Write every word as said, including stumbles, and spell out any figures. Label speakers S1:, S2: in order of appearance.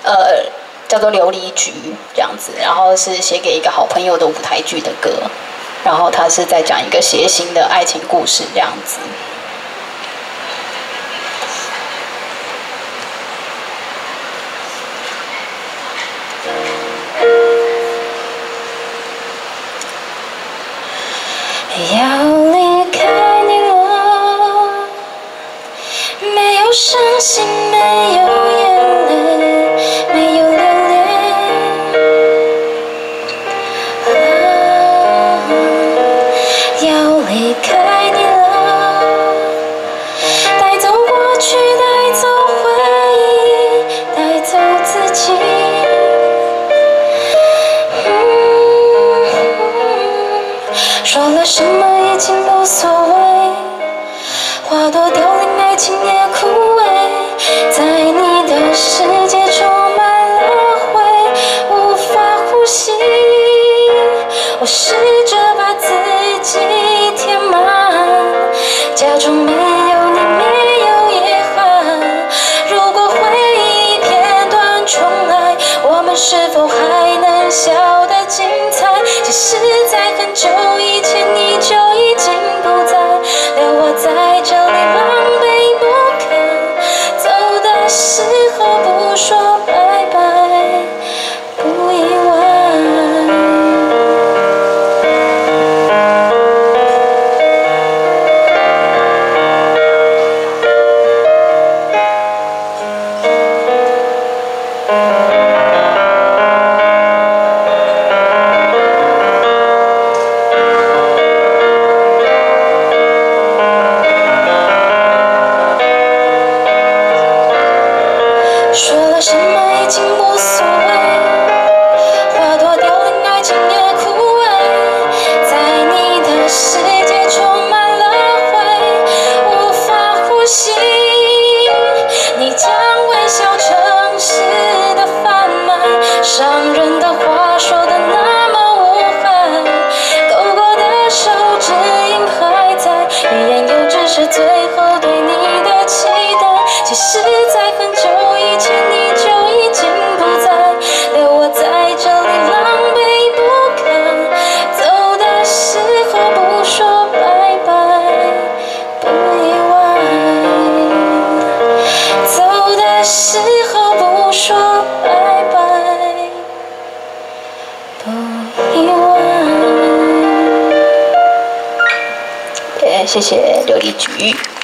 S1: 呃叫做《琉璃菊》这样子，然后是写给一个好朋友的舞台剧的歌，然后他是在讲一个谐星的爱情故事这样子。
S2: 要离开你了，没有伤心，没有眼泪，没有留恋。啊，要离开你了，带走过去，带走回忆，带走自己。说了什么已经无所谓，花朵凋零，爱情也枯萎，在你的世界充满了灰，无法呼吸。我试着把自己填满，假装没有你，没有遗憾。如果回忆片段重来，我们是否还能笑得精彩？其实在很久以前你就已经不在，留我在这里狼狈不堪，走的时候不说拜拜，不意外。说了什么已经无所谓，花朵凋零，爱情也枯萎，在你的世界充满了灰，无法呼吸。你将微笑城市的贩卖，伤人的话说得那么无害，勾勾的手指印还在，欲言又止是最后对你的期待。其实在很久以前你就已经不在，留我在这里狼狈不堪，走的时候不说拜拜，不意外。走的时候不说拜拜，不意外。
S1: 也谢谢琉璃菊。